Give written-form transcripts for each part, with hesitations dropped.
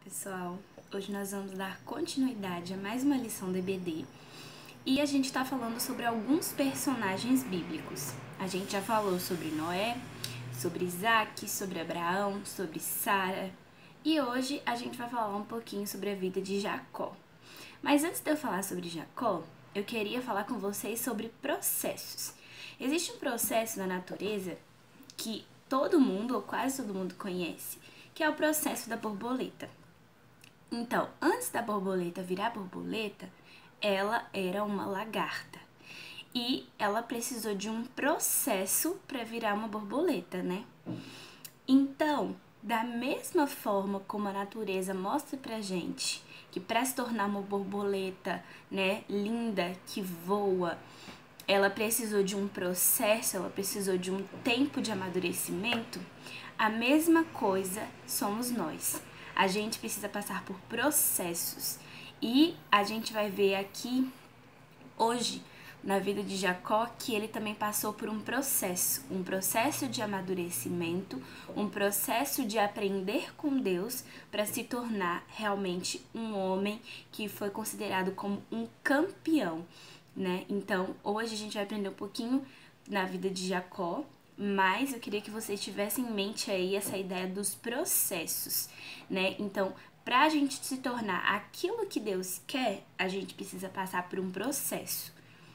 pessoal, hoje nós vamos dar continuidade a mais uma lição do EBD e a gente está falando sobre alguns personagens bíblicos. A gente já falou sobre Noé, sobre Isaac, sobre Abraão, sobre Sara e hoje a gente vai falar um pouquinho sobre a vida de Jacó. Mas antes de eu falar sobre Jacó, eu queria falar com vocês sobre processos. Existe um processo na natureza que todo mundo, ou quase todo mundo, conhece, que é o processo da borboleta. Então, antes da borboleta virar borboleta, ela era uma lagarta. E ela precisou de um processo para virar uma borboleta, né? Então, da mesma forma como a natureza mostra pra gente que para se tornar uma borboleta, né, linda, que voa, ela precisou de um processo, ela precisou de um tempo de amadurecimento, a mesma coisa somos nós. A gente precisa passar por processos. E a gente vai ver aqui, hoje, na vida de Jacó, que ele também passou por um processo de amadurecimento, um processo de aprender com Deus para se tornar realmente um homem que foi considerado como um campeão, né? Então, hoje a gente vai aprender um pouquinho na vida de Jacó, mas eu queria que vocês tivessem em mente aí essa ideia dos processos, né? Então, para a gente se tornar aquilo que Deus quer, a gente precisa passar por um processo.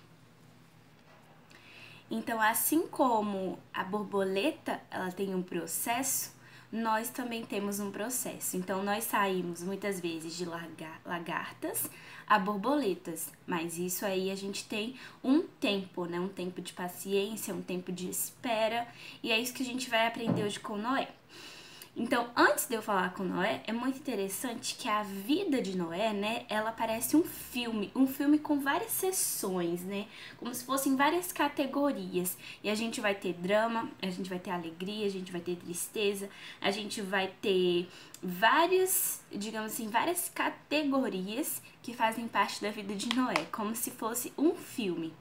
Então, assim como a borboleta, ela tem um processo, nós também temos um processo. Então, nós saímos muitas vezes de lagartas a borboletas, mas isso aí a gente tem um tempo, né? Um tempo de paciência, um tempo de espera, e é isso que a gente vai aprender hoje com Noé. Então, antes de eu falar com Noé, é muito interessante que a vida de Noé, né, ela parece um filme com várias sessões, né, como se fossem várias categorias. E a gente vai ter drama, a gente vai ter alegria, a gente vai ter tristeza, a gente vai ter várias, digamos assim, várias categorias que fazem parte da vida de Noé, como se fosse um filme.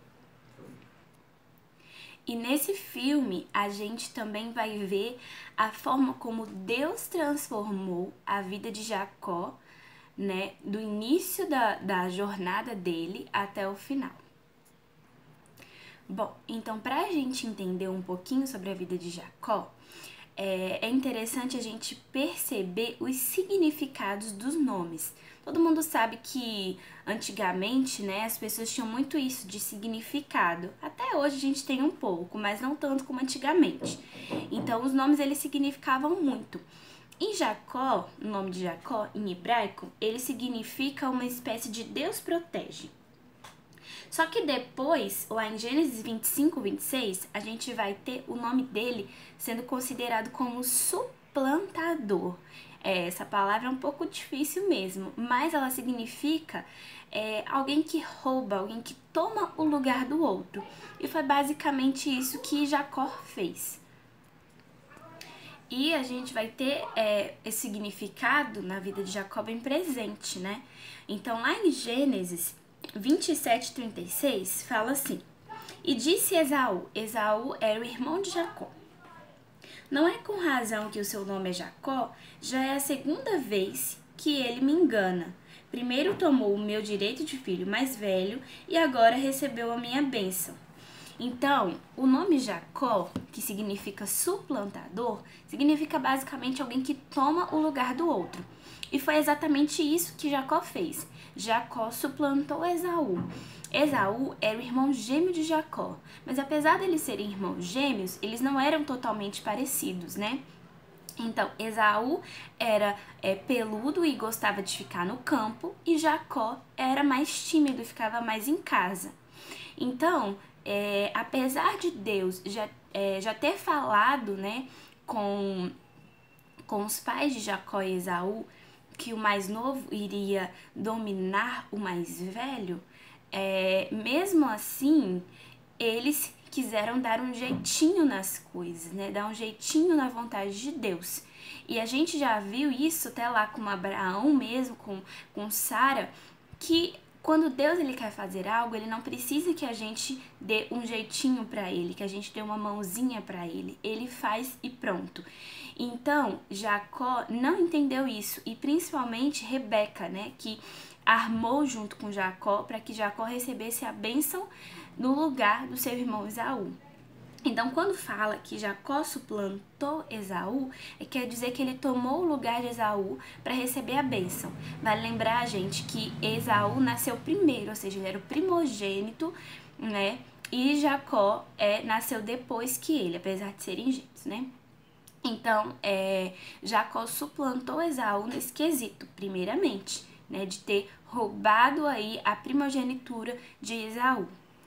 E nesse filme, a gente também vai ver a forma como Deus transformou a vida de Jacó, né, do início da jornada dele até o final. Bom, então para a gente entender um pouquinho sobre a vida de Jacó, é interessante a gente perceber os significados dos nomes. Todo mundo sabe que antigamente, né, as pessoas tinham muito isso de significado. Até hoje a gente tem um pouco, mas não tanto como antigamente. Então os nomes eles significavam muito. Em Jacó, o nome de Jacó em hebraico, ele significa uma espécie de Deus protege. Só que depois, lá em Gênesis 25, 26, a gente vai ter o nome dele sendo considerado como suplantador. Essa palavra é um pouco difícil mesmo, mas ela significa alguém que rouba, alguém que toma o lugar do outro. E foi basicamente isso que Jacó fez. E a gente vai ter esse significado na vida de Jacó bem presente, né? Então, lá em Gênesis 27:36 fala assim: E disse Esaú, Esaú era o irmão de Jacó, não é com razão que o seu nome é Jacó? Já é a segunda vez que ele me engana. Primeiro tomou o meu direito de filho mais velho e agora recebeu a minha bênção. Então, o nome Jacó, que significa suplantador, significa basicamente alguém que toma o lugar do outro. E foi exatamente isso que Jacó fez. Jacó suplantou Esaú. Esaú era o irmão gêmeo de Jacó, mas apesar deles serem irmãos gêmeos, eles não eram totalmente parecidos, né? Então, Esaú era peludo e gostava de ficar no campo, e Jacó era mais tímido e ficava mais em casa. Então, apesar de Deus já ter falado, né, com os pais de Jacó e Esaú, que o mais novo iria dominar o mais velho, mesmo assim, eles quiseram dar um jeitinho nas coisas, né? Dar um jeitinho na vontade de Deus. E a gente já viu isso até lá com Abraão mesmo, com Sara, que quando Deus ele quer fazer algo, ele não precisa que a gente dê um jeitinho para ele, que a gente dê uma mãozinha para ele. Ele faz e pronto. Então, Jacó não entendeu isso, e principalmente Rebeca, né, que armou junto com Jacó para que Jacó recebesse a bênção no lugar do seu irmão Esaú. Então, quando fala que Jacó suplantou Esaú, quer dizer que ele tomou o lugar de Esaú para receber a bênção. Vale lembrar, gente, que Esaú nasceu primeiro, ou seja, ele era o primogênito, né? E Jacó nasceu depois que ele, apesar de serem gêmeos, né? Então, Jacó suplantou Esaú nesse quesito, primeiramente, né? De ter roubado aí a primogenitura de Esaú.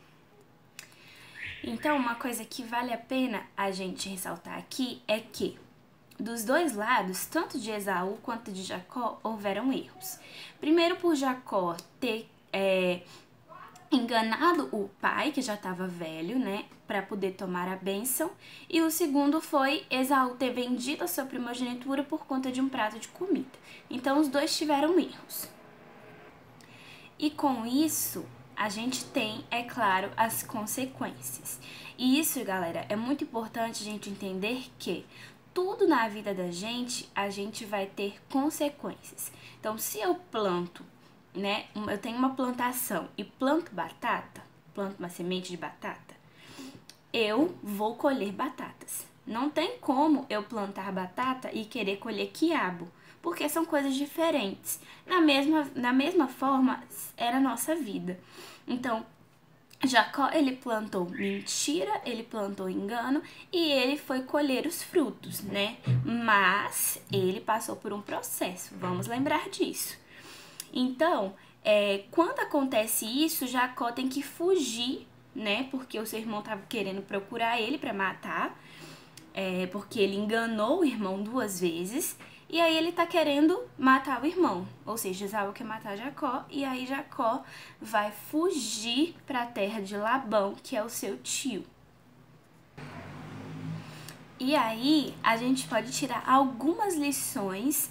Então, uma coisa que vale a pena a gente ressaltar aqui é que, dos dois lados, tanto de Esaú quanto de Jacó, houveram erros. Primeiro, por Jacó ter enganado o pai, que já estava velho, né, para poder tomar a bênção. E o segundo foi Esaú ter vendido a sua primogenitura por conta de um prato de comida. Então, os dois tiveram erros. E com isso, a gente tem, é claro, as consequências. E isso, galera, é muito importante a gente entender que tudo na vida da gente, a gente vai ter consequências. Então, se eu planto, né, eu tenho uma plantação e planto batata, planto uma semente de batata, eu vou colher batatas. Não tem como eu plantar batata e querer colher quiabo, porque são coisas diferentes. Na mesma forma, era a nossa vida. Então, Jacó, ele plantou mentira, ele plantou engano e ele foi colher os frutos, né? Mas ele passou por um processo, vamos lembrar disso. Então, quando acontece isso, Jacó tem que fugir, né? Porque o seu irmão estava querendo procurar ele para matar, porque ele enganou o irmão 2 vezes. E aí ele tá querendo matar o irmão, ou seja, Esaú quer matar Jacó, e aí Jacó vai fugir para a terra de Labão, que é o seu tio. E aí a gente pode tirar algumas lições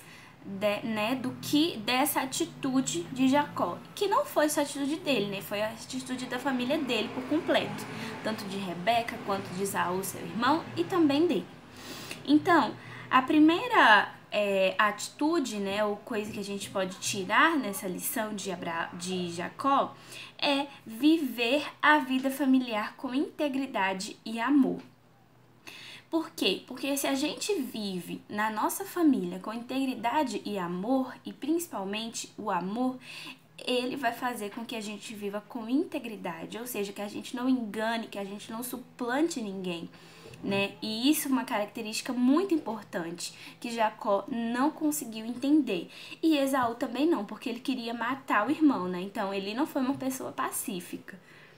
dessa atitude de Jacó, que não foi só a atitude dele, né? Foi a atitude da família dele por completo, tanto de Rebeca quanto de Esaú, seu irmão, e também dele. Então, a primeira atitude, né, ou coisa que a gente pode tirar nessa lição de Jacó é viver a vida familiar com integridade e amor. Por quê? Porque se a gente vive na nossa família com integridade e amor, e principalmente o amor, ele vai fazer com que a gente viva com integridade, ou seja, que a gente não engane, que a gente não suplante ninguém, né? E isso é uma característica muito importante que Jacó não conseguiu entender. E Esaú também não, porque ele queria matar o irmão, né? Então ele não foi uma pessoa pacífica.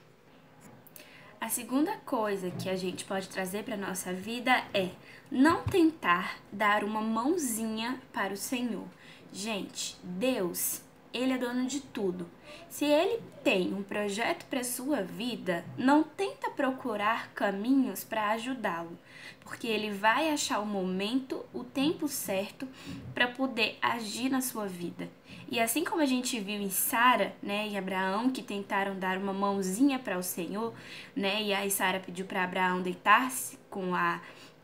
A segunda coisa que a gente pode trazer para nossa vida é não tentar dar uma mãozinha para o Senhor. Gente, Deus, ele é dono de tudo. Se ele tem um projeto para sua vida, não tenta procurar caminhos para ajudá-lo, porque ele vai achar o momento, o tempo certo para poder agir na sua vida. E assim como a gente viu em Sara, né, e Abraão, que tentaram dar uma mãozinha para o Senhor, né, e aí Sara pediu para Abraão deitar-se com a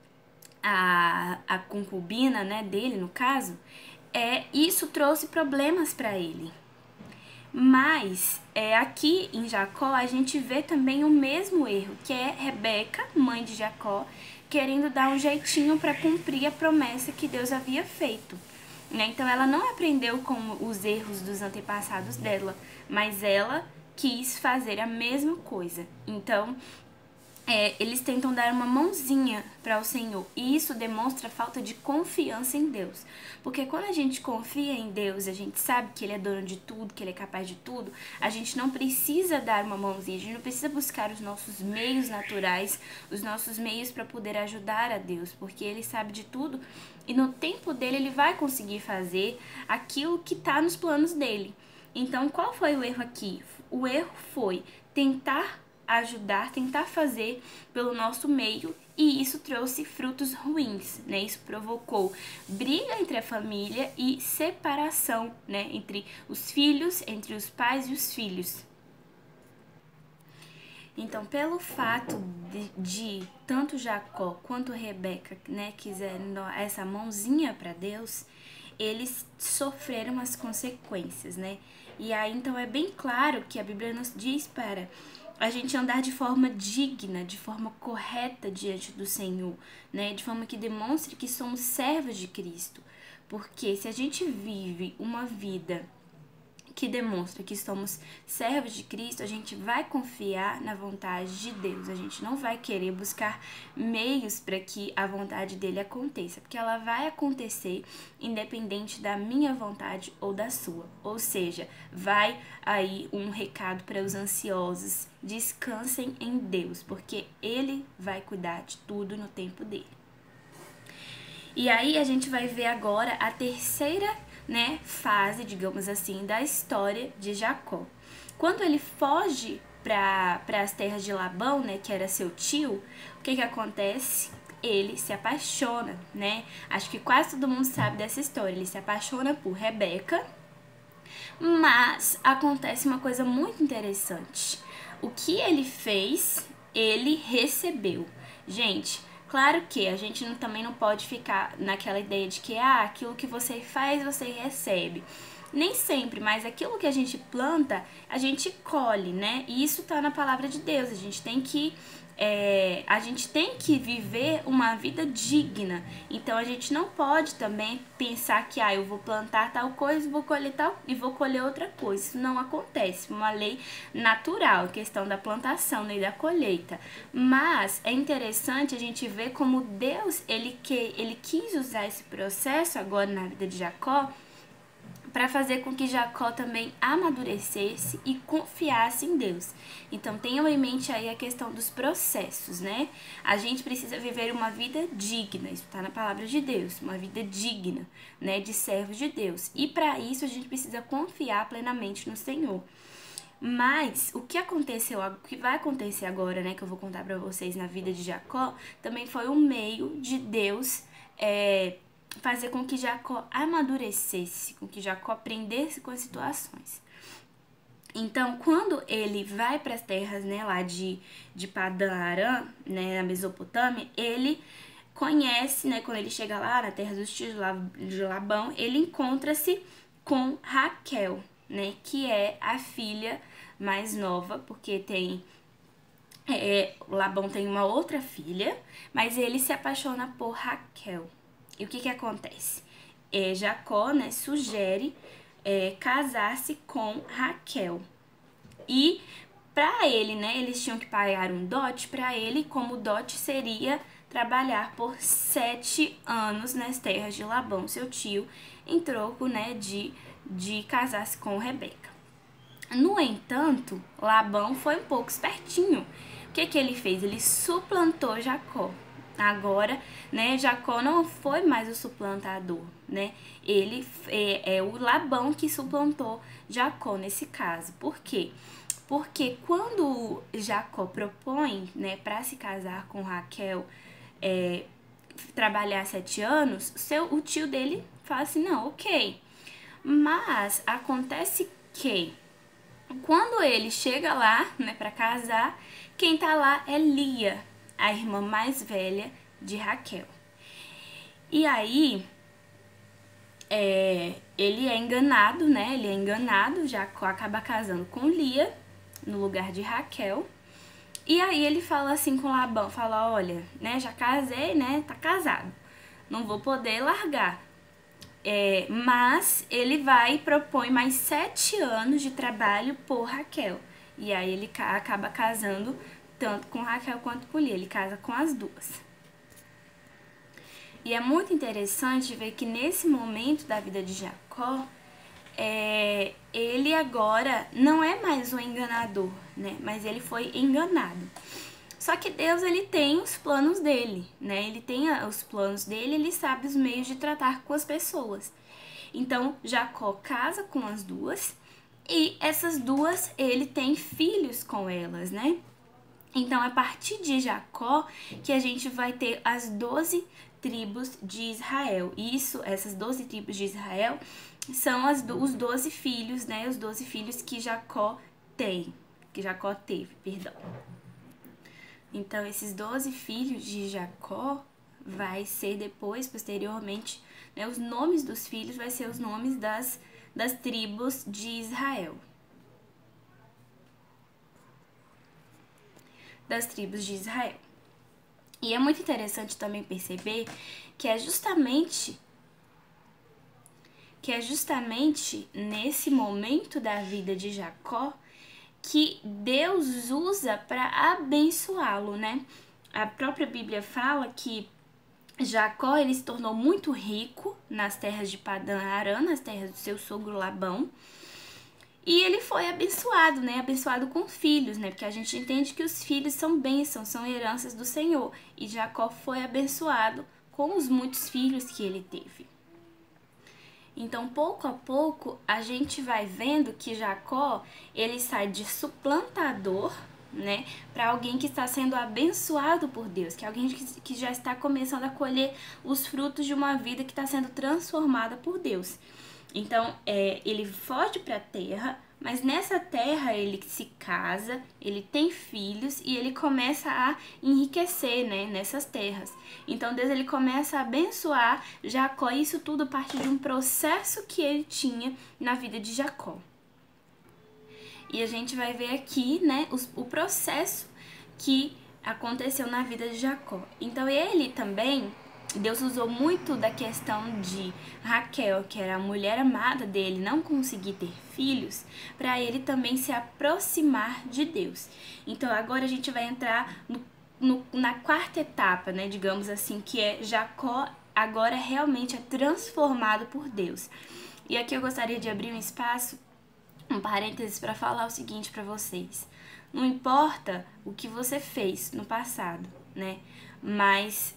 concubina, né, dele no caso, isso trouxe problemas para ele. Mas aqui em Jacó a gente vê também o mesmo erro, que é Rebeca, mãe de Jacó, querendo dar um jeitinho para cumprir a promessa que Deus havia feito, né? Então ela não aprendeu com os erros dos antepassados dela, mas ela quis fazer a mesma coisa. Então eles tentam dar uma mãozinha para o Senhor, e isso demonstra falta de confiança em Deus, porque quando a gente confia em Deus, a gente sabe que Ele é dono de tudo, que Ele é capaz de tudo, a gente não precisa dar uma mãozinha, a gente não precisa buscar os nossos meios naturais, os nossos meios para poder ajudar a Deus, porque Ele sabe de tudo, e no tempo dele Ele vai conseguir fazer aquilo que está nos planos dele. Então, qual foi o erro aqui? O erro foi tentar ajudar, tentar fazer pelo nosso meio, e isso trouxe frutos ruins, né? Isso provocou briga entre a família e separação, né? Entre os filhos, entre os pais e os filhos. Então, pelo fato de tanto Jacó quanto Rebeca, né, quiserem dar essa mãozinha para Deus, eles sofreram as consequências, né? E aí, então, é bem claro que a Bíblia nos diz para a gente andar de forma digna, de forma correta diante do Senhor, né? De forma que demonstre que somos servos de Cristo. Porque se a gente vive uma vida que demonstra que somos servos de Cristo, a gente vai confiar na vontade de Deus. A gente não vai querer buscar meios para que a vontade dele aconteça, porque ela vai acontecer independente da minha vontade ou da sua. Ou seja, vai aí um recado para os ansiosos: descansem em Deus, porque ele vai cuidar de tudo no tempo dele. E aí a gente vai ver agora a terceira, né, fase, digamos assim, da história de Jacó. Quando ele foge para as terras de Labão, né, que era seu tio, o que acontece? Ele se apaixona, né? Acho que quase todo mundo sabe dessa história. Ele se apaixona por Rebeca, mas acontece uma coisa muito interessante. O que ele fez, ele recebeu. Gente, claro que a gente também não pode ficar naquela ideia de que aquilo que você faz, você recebe. Nem sempre, mas aquilo que a gente planta, a gente colhe, né? E isso tá na palavra de Deus. A gente tem que viver uma vida digna. Então a gente não pode também pensar que eu vou plantar tal coisa, vou colher tal e vou colher outra coisa. Isso não acontece, uma lei natural, questão da plantação, né, e da colheita. Mas é interessante a gente ver como Deus ele quis usar esse processo agora na vida de Jacó para fazer com que Jacó também amadurecesse e confiasse em Deus. Então tenham em mente aí a questão dos processos, né? A gente precisa viver uma vida digna, isso está na palavra de Deus, uma vida digna, né, de servos de Deus. E para isso a gente precisa confiar plenamente no Senhor. Mas o que aconteceu, o que vai acontecer agora, né, que eu vou contar para vocês na vida de Jacó, também foi um meio de Deus fazer com que Jacó amadurecesse, com que Jacó aprendesse com as situações. Então, quando ele vai para as terras, né, lá de Padã Arã, né, na Mesopotâmia, ele conhece, né, quando ele chega lá na terra dos tios de Labão, ele encontra-se com Raquel, né, que é a filha mais nova, porque Labão tem uma outra filha, mas ele se apaixona por Raquel. E o que acontece? Jacó, né, sugere casar-se com Raquel. E para ele, né, eles tinham que pagar um dote para ele, como dote seria trabalhar por 7 anos nas terras de Labão, seu tio, em troco, né, de casar-se com Rebeca. No entanto, Labão foi um pouco espertinho. O que ele fez? Ele suplantou Jacó. Agora, né, Jacó não foi mais o suplantador, né? Ele é o Labão que suplantou Jacó nesse caso. Por quê? Porque quando Jacó propõe, né, para se casar com Raquel, trabalhar 7 anos, o tio dele fala assim, não, ok. Mas acontece que quando ele chega lá, né, para casar, quem tá lá é Lia, a irmã mais velha de Raquel. E aí, ele é enganado, né? Ele é enganado, Jacó acaba casando com Lia, no lugar de Raquel. E aí ele fala assim com Labão, fala, olha, né, já casei, né, tá casado, não vou poder largar. Mas ele vai e propõe mais 7 anos de trabalho por Raquel. E aí ele acaba casando tanto com Raquel quanto com Lia, ele casa com as duas. E é muito interessante ver que nesse momento da vida de Jacó, ele agora não é mais um enganador, né? Mas ele foi enganado. Só que Deus, ele tem os planos dele, né? Ele tem os planos dele, ele sabe os meios de tratar com as pessoas. Então, Jacó casa com as duas e essas duas, ele tem filhos com elas, né? Então, a partir de Jacó que a gente vai ter as 12 tribos de Israel. Essas 12 tribos de Israel são os 12 filhos, né? Os 12 filhos que Jacó teve, perdão. Então, esses 12 filhos de Jacó vai ser depois, posteriormente, né, os nomes dos filhos vai ser os nomes das tribos de Israel. Das tribos de Israel. E é muito interessante também perceber que é justamente nesse momento da vida de Jacó que Deus usa para abençoá-lo, né? A própria Bíblia fala que Jacó ele se tornou muito rico nas terras de Padã-Arã, nas terras do seu sogro Labão. E ele foi abençoado, né? Abençoado com filhos, né? Porque a gente entende que os filhos são bênçãos, são heranças do Senhor. E Jacó foi abençoado com os muitos filhos que ele teve. Então, pouco a pouco, a gente vai vendo que Jacó, ele sai de suplantador, né? Para alguém que está sendo abençoado por Deus, que é alguém que já está começando a colher os frutos de uma vida que está sendo transformada por Deus. Então, ele foge para a terra, mas nessa terra ele se casa, ele tem filhos e ele começa a enriquecer, né, nessas terras. Então, Deus ele começa a abençoar Jacó, e isso tudo parte de um processo que ele tinha na vida de Jacó. E a gente vai ver aqui, né, o processo que aconteceu na vida de Jacó. Então, ele também... Deus usou muito da questão de Raquel, que era a mulher amada dele, não conseguir ter filhos, para ele também se aproximar de Deus. Então agora a gente vai entrar na quarta etapa, né, digamos assim, que é Jacó agora realmente é transformado por Deus. E aqui eu gostaria de abrir um espaço, um parênteses, para falar o seguinte para vocês. Não importa o que você fez no passado, né, mas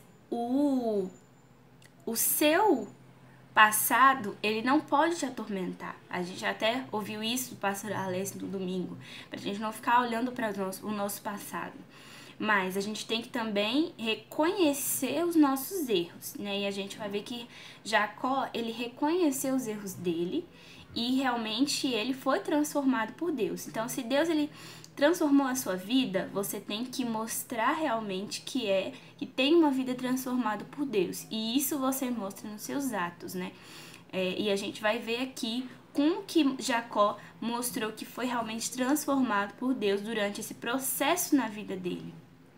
o seu passado, ele não pode te atormentar. A gente até ouviu isso do pastor Alessio no domingo, pra gente não ficar olhando para o nosso passado. Mas a gente tem que também reconhecer os nossos erros, né? E a gente vai ver que Jacó, ele reconheceu os erros dele e realmente ele foi transformado por Deus. Então, se Deus ele transformou a sua vida, você tem que mostrar realmente que tem uma vida transformada por Deus. E isso você mostra nos seus atos, né? E a gente vai ver aqui como que Jacó mostrou que foi realmente transformado por Deus durante esse processo na vida dele.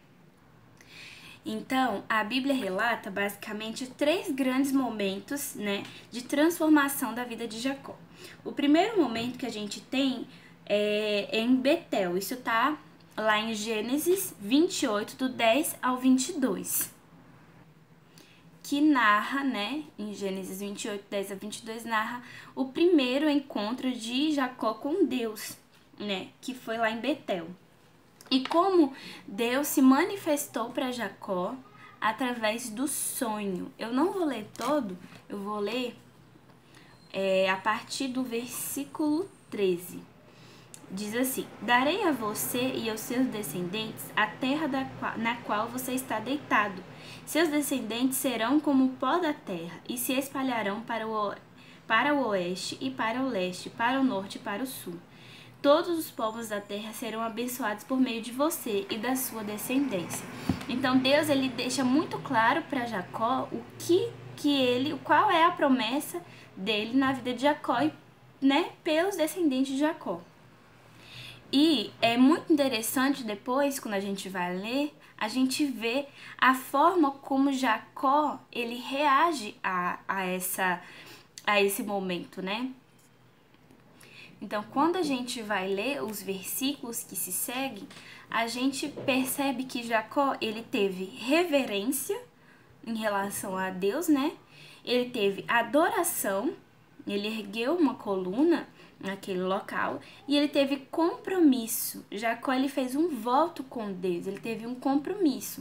Então, a Bíblia relata basicamente 3 grandes momentos, né, de transformação da vida de Jacó. O primeiro momento que a gente tem é em Betel. Isso tá lá em Gênesis 28, do 10 ao 22. Que narra, né, em Gênesis 28, 10 a 22, narra o primeiro encontro de Jacó com Deus, né, que foi lá em Betel. E como Deus se manifestou para Jacó através do sonho. Eu não vou ler todo, eu vou ler a partir do versículo 13. Diz assim: darei a você e aos seus descendentes a terra na qual você está deitado. Seus descendentes serão como o pó da terra e se espalharão para o oeste e para o leste, para o norte e para o sul. Todos os povos da terra serão abençoados por meio de você e da sua descendência. Então Deus ele deixa muito claro para Jacó qual é a promessa dele na vida de Jacó, né, pelos descendentes de Jacó. E é muito interessante depois, quando a gente vai ler, a gente vê a forma como Jacó ele reage a esse momento, né? Então, quando a gente vai ler os versículos que se seguem, a gente percebe que Jacó ele teve reverência em relação a Deus, né? Ele teve adoração, ele ergueu uma coluna naquele local e ele teve compromisso. Jacó ele fez um voto com Deus, ele teve um compromisso.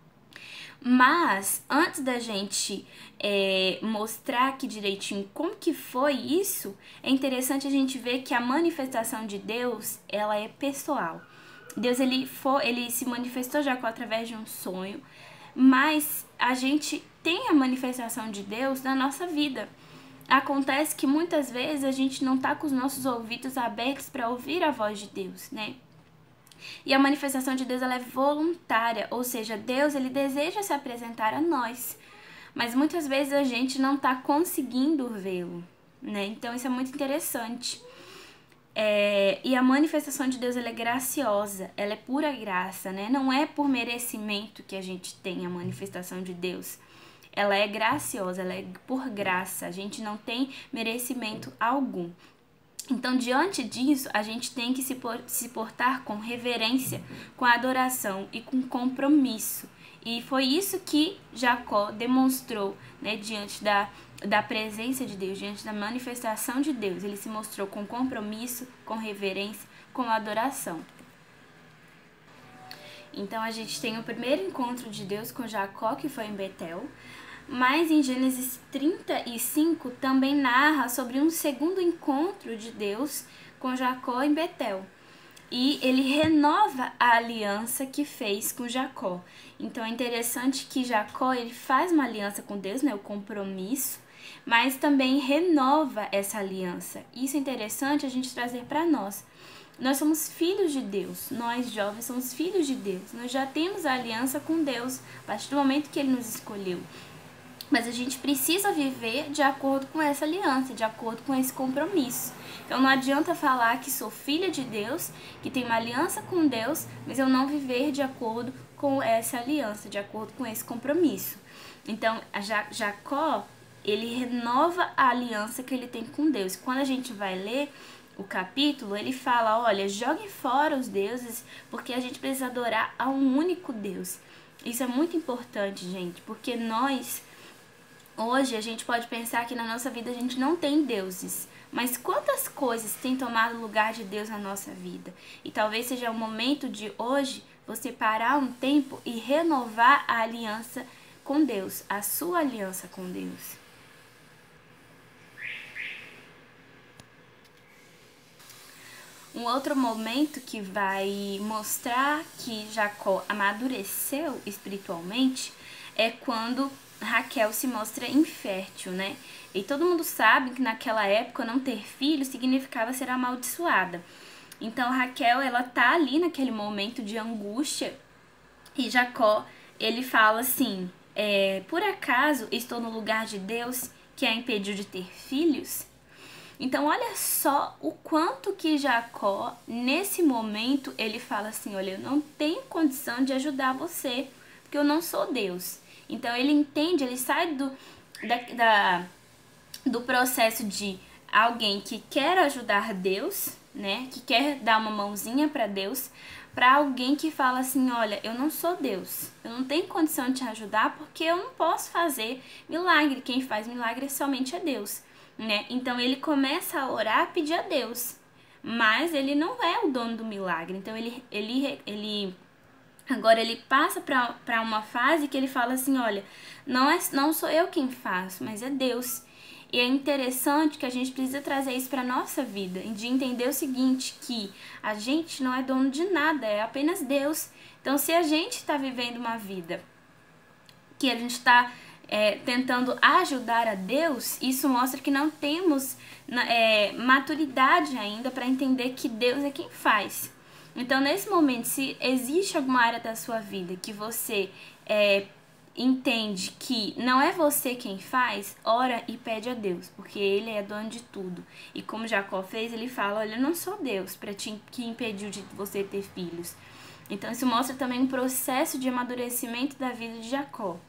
Mas antes da gente mostrar aqui direitinho como que foi isso, é interessante a gente ver que a manifestação de Deus ela é pessoal. Deus ele se manifestou a Jacó através de um sonho, mas a gente tem a manifestação de Deus na nossa vida. Acontece que muitas vezes a gente não tá com os nossos ouvidos abertos para ouvir a voz de Deus, né? E a manifestação de Deus ela é voluntária, ou seja, Deus ele deseja se apresentar a nós, mas muitas vezes a gente não tá conseguindo vê-lo, né? Então isso é muito interessante. E a manifestação de Deus ela é graciosa, ela é pura graça, né? Não é por merecimento que a gente tem a manifestação de Deus. Ela é graciosa, ela é por graça, a gente não tem merecimento algum. Então, diante disso, a gente tem que se portar com reverência, com adoração e com compromisso. E foi isso que Jacó demonstrou, né, diante da presença de Deus, diante da manifestação de Deus. Ele se mostrou com compromisso, com reverência, com adoração. Então, a gente tem o primeiro encontro de Deus com Jacó, que foi em Betel. Mas em Gênesis 35 também narra sobre um segundo encontro de Deus com Jacó em Betel. E ele renova a aliança que fez com Jacó. Então é interessante que Jacó ele faz uma aliança com Deus, né, o compromisso, mas também renova essa aliança. Isso é interessante a gente trazer para nós. Nós somos filhos de Deus, nós jovens somos filhos de Deus. Nós já temos a aliança com Deus a partir do momento que ele nos escolheu. Mas a gente precisa viver de acordo com essa aliança, de acordo com esse compromisso. Então não adianta falar que sou filha de Deus, que tenho uma aliança com Deus, mas eu não viver de acordo com essa aliança, de acordo com esse compromisso. Então Jacó, ele renova a aliança que ele tem com Deus. Quando a gente vai ler o capítulo, ele fala, olha, jogue fora os deuses, porque a gente precisa adorar a um único Deus. Isso é muito importante, gente, porque hoje a gente pode pensar que na nossa vida a gente não tem deuses, mas quantas coisas têm tomado o lugar de Deus na nossa vida? E talvez seja o momento de hoje você parar um tempo e renovar a aliança com Deus, a sua aliança com Deus. Um outro momento que vai mostrar que Jacó amadureceu espiritualmente é quando Raquel se mostra infértil, né? E todo mundo sabe que naquela época não ter filho significava ser amaldiçoada. Então Raquel, ela tá ali naquele momento de angústia e Jacó, ele fala assim, por acaso estou no lugar de Deus que a impediu de ter filhos? Então olha só o quanto que Jacó, nesse momento, ele fala assim, olha, eu não tenho condição de ajudar você, porque eu não sou Deus. Então ele entende, ele sai do processo de alguém que quer ajudar Deus, né, que quer dar uma mãozinha para Deus, para alguém que fala assim, olha, eu não sou Deus, eu não tenho condição de te ajudar porque eu não posso fazer milagre, quem faz milagre somente é Deus, né? Então ele começa a orar, pedir a Deus, mas ele não é o dono do milagre, então agora ele passa para uma fase que ele fala assim, olha, não sou eu quem faço, mas é Deus. E é interessante que a gente precisa trazer isso para nossa vida, de entender o seguinte, que a gente não é dono de nada, é apenas Deus. Então se a gente está vivendo uma vida que a gente está tentando ajudar a Deus, isso mostra que não temos maturidade ainda para entender que Deus é quem faz. Então, nesse momento, se existe alguma área da sua vida que você entende que não é você quem faz, ora e pede a Deus, porque Ele é dono de tudo. E como Jacó fez, ele fala, olha, eu não sou Deus que impediu de você ter filhos. Então, isso mostra também um processo de amadurecimento da vida de Jacó.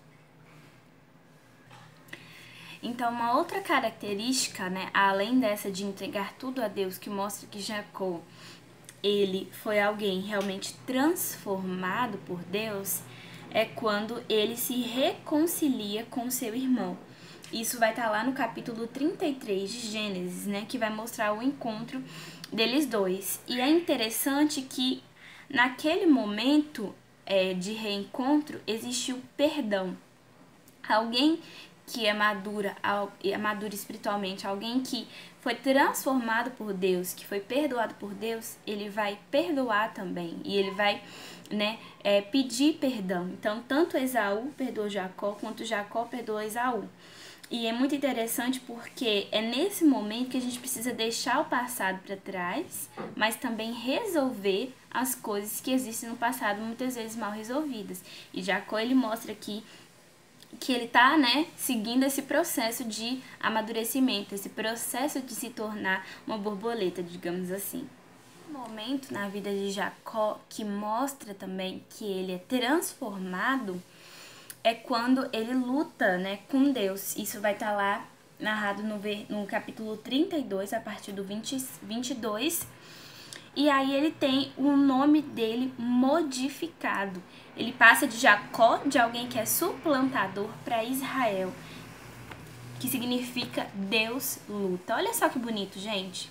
Então, uma outra característica, né, além dessa de entregar tudo a Deus, que mostra que Jacó, ele foi alguém realmente transformado por Deus, é quando ele se reconcilia com seu irmão. Isso vai estar lá no capítulo 33 de Gênesis, né, que vai mostrar o encontro deles dois. E é interessante que naquele momento de reencontro existiu perdão. Alguém que é maduro espiritualmente, alguém que foi transformado por Deus, que foi perdoado por Deus, ele vai perdoar também. E ele vai, né, pedir perdão. Então, tanto Esaú perdoou Jacó, quanto Jacó perdoou Esaú. E é muito interessante porque é nesse momento que a gente precisa deixar o passado para trás, mas também resolver as coisas que existem no passado, muitas vezes mal resolvidas. E Jacó, ele mostra aqui que ele tá, né, seguindo esse processo de amadurecimento, esse processo de se tornar uma borboleta, digamos assim. Um momento na vida de Jacó que mostra também que ele é transformado é quando ele luta, né, com Deus. Isso vai estar lá narrado no capítulo 32, a partir do 22. E aí ele tem o nome dele modificado. Ele passa de Jacó, de alguém que é suplantador, para Israel, que significa Deus luta. Olha só que bonito, gente.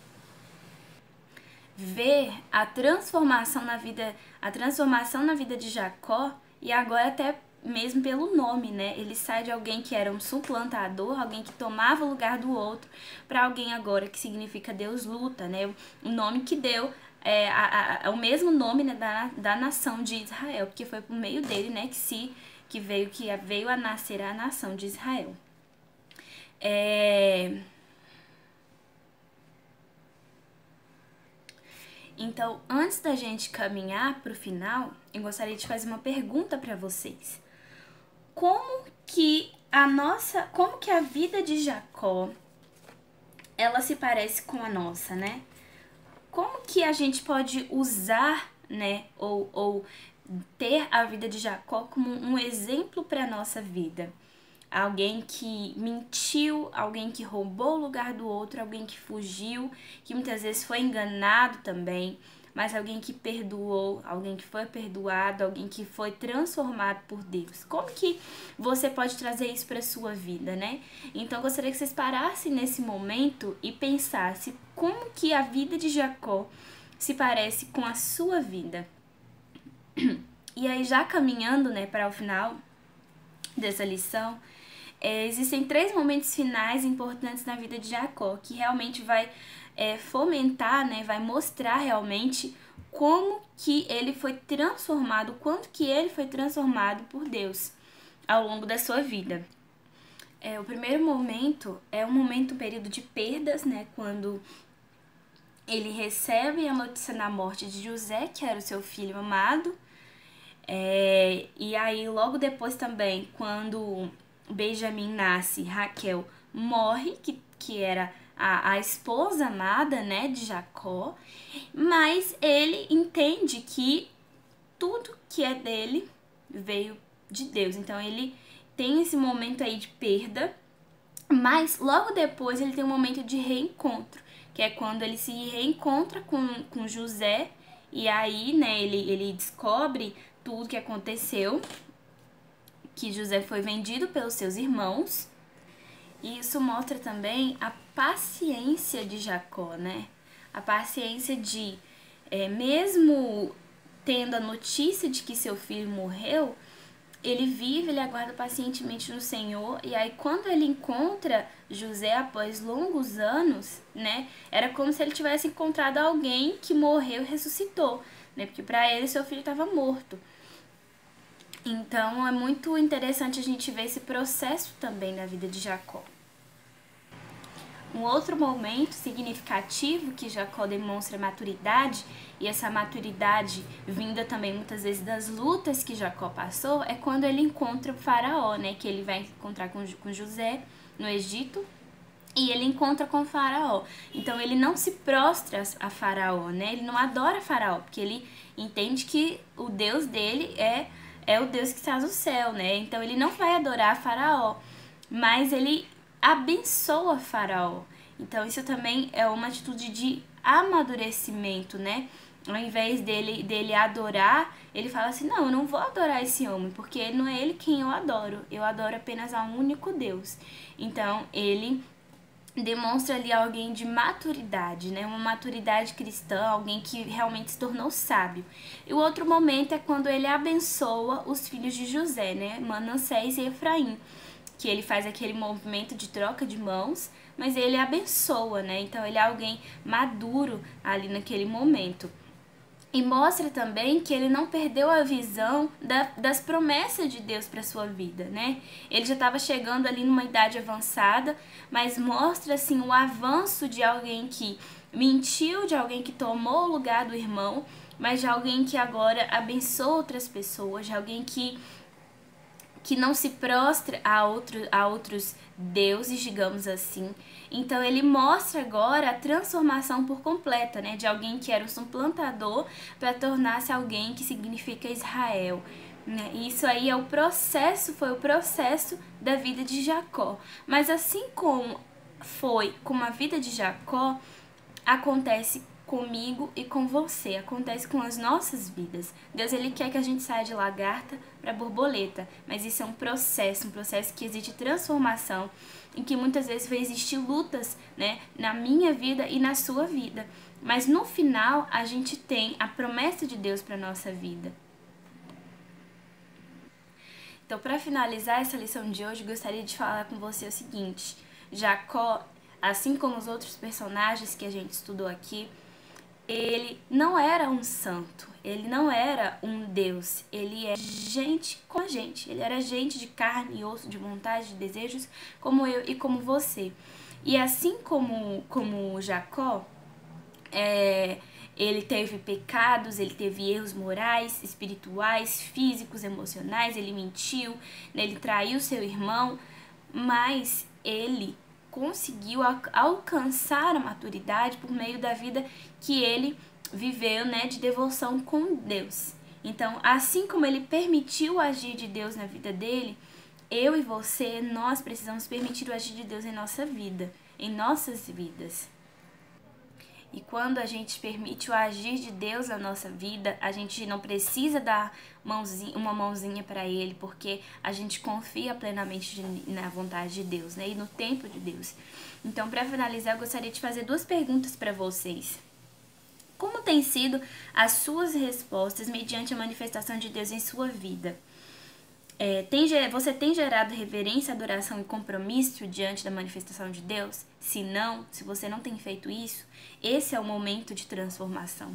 Ver a transformação na vida de Jacó, e agora até mesmo pelo nome, né? Ele sai de alguém que era um suplantador, alguém que tomava o lugar do outro, para alguém agora que significa Deus luta, né? O nome que deu o mesmo nome, né, da nação de Israel, porque foi por meio dele, né, que veio a nascer a nação de Israel. Então, antes da gente caminhar para o final, eu gostaria de fazer uma pergunta para vocês. Como que a vida de Jacó, ela se parece com a nossa, né? Como que a gente pode usar, né, ou ter a vida de Jacó como um exemplo para a nossa vida? Alguém que mentiu, alguém que roubou o lugar do outro, alguém que fugiu, que muitas vezes foi enganado também, mas alguém que perdoou, alguém que foi perdoado, alguém que foi transformado por Deus. Como que você pode trazer isso para a sua vida, né? Então, eu gostaria que vocês parassem nesse momento e pensassem como que a vida de Jacó se parece com a sua vida. E aí, já caminhando, né, para o final dessa lição, existem 3 momentos finais importantes na vida de Jacó, que realmente vai fomentar, né, vai mostrar realmente como que ele foi transformado, quanto que ele foi transformado por Deus ao longo da sua vida. O primeiro momento é um período de perdas, né, quando ele recebe a notícia da morte de José, que era o seu filho amado, e aí logo depois também, quando Benjamim nasce, Raquel morre, que era a esposa amada, né, de Jacó, mas ele entende que tudo que é dele veio de Deus. Então ele tem esse momento aí de perda, mas logo depois ele tem um momento de reencontro, que é quando ele se reencontra com José, e aí, né, ele descobre tudo que aconteceu, que José foi vendido pelos seus irmãos. E isso mostra também a paciência de Jacó, né? A paciência de, mesmo tendo a notícia de que seu filho morreu, ele vive, ele aguarda pacientemente no Senhor. E aí, quando ele encontra José após longos anos, né? Era como se ele tivesse encontrado alguém que morreu e ressuscitou, né? Porque para ele, seu filho estava morto. Então, é muito interessante a gente ver esse processo também na vida de Jacó. Um outro momento significativo que Jacó demonstra maturidade, e essa maturidade vinda também muitas vezes das lutas que Jacó passou, é quando ele encontra o faraó, né? Que ele vai encontrar com José no Egito, e ele encontra com o faraó. Então, ele não se prostra a faraó, né? Ele não adora faraó, porque ele entende que o Deus dele é o Deus que está no céu, né? Então, ele não vai adorar faraó, mas ele abençoa faraó. Então, isso também é uma atitude de amadurecimento, né? Ao invés dele adorar, ele fala assim, não, eu não vou adorar esse homem, porque não é ele quem eu adoro apenas a um único Deus. Então, ele demonstra ali alguém de maturidade, né? Uma maturidade cristã, alguém que realmente se tornou sábio. E o outro momento é quando ele abençoa os filhos de José, né? Manassés e Efraim, que ele faz aquele movimento de troca de mãos, mas ele abençoa, né? Então ele é alguém maduro ali naquele momento. E mostra também que ele não perdeu a visão das promessas de Deus para sua vida, né? Ele já estava chegando ali numa idade avançada, mas mostra assim o avanço de alguém que mentiu, de alguém que tomou o lugar do irmão, mas de alguém que agora abençoa outras pessoas, de alguém que não se prostra a outros deuses, digamos assim. Então ele mostra agora a transformação por completa, né, de alguém que era um suplantador para tornar-se alguém que significa Israel. Né? E isso aí é o processo, foi o processo da vida de Jacó. Mas assim como foi com a vida de Jacó, acontece comigo e com você, acontece com as nossas vidas. Deus, ele quer que a gente saia de lagarta para borboleta, mas isso é um processo que exige transformação, em que muitas vezes vai existir lutas, né, na minha vida e na sua vida. Mas no final a gente tem a promessa de Deus para nossa vida. Então, para finalizar essa lição de hoje, gostaria de falar com você o seguinte: Jacó, assim como os outros personagens que a gente estudou aqui, ele não era um santo, ele não era um Deus, ele é gente com a gente, ele era gente de carne e osso, de vontade, de desejos, como eu e como você. E assim como Jacó, ele teve pecados, ele teve erros morais, espirituais, físicos, emocionais, ele mentiu, ele traiu seu irmão, mas ele conseguiu alcançar a maturidade por meio da vida que ele viveu, né, de devoção com Deus. Então, assim como ele permitiu o agir de Deus na vida dele, eu e você, nós precisamos permitir o agir de Deus em nossa vida, em nossas vidas. E quando a gente permite o agir de Deus na nossa vida, a gente não precisa dar uma mãozinha para Ele, porque a gente confia plenamente na vontade de Deus, né? E no tempo de Deus. Então, para finalizar, eu gostaria de fazer 2 perguntas para vocês. Como têm sido as suas respostas mediante a manifestação de Deus em sua vida? Você tem gerado reverência, adoração e compromisso diante da manifestação de Deus? Se não, se você não tem feito isso, esse é o momento de transformação.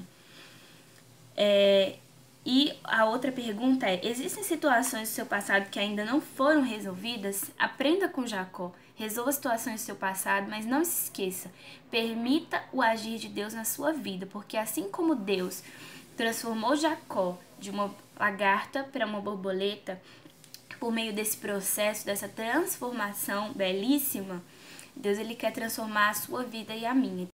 E a outra pergunta é: existem situações do seu passado que ainda não foram resolvidas? Aprenda com Jacó. Resolva situações do seu passado, mas não se esqueça. Permita o agir de Deus na sua vida, porque assim como Deus transformou Jacó de uma lagarta para uma borboleta, por meio desse processo, dessa transformação belíssima, Deus, ele quer transformar a sua vida e a minha.